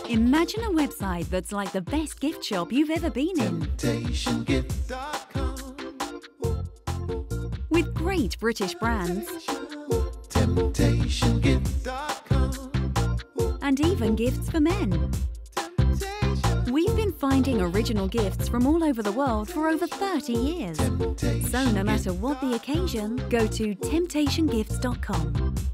Imagine a website that's like the best gift shop you've ever been in. TemptationGift.com. With great British brands. TemptationGift.com. And even gifts for men. We've been finding original gifts from all over the world for over 30 years. So no matter what the occasion, go to TemptationGifts.com.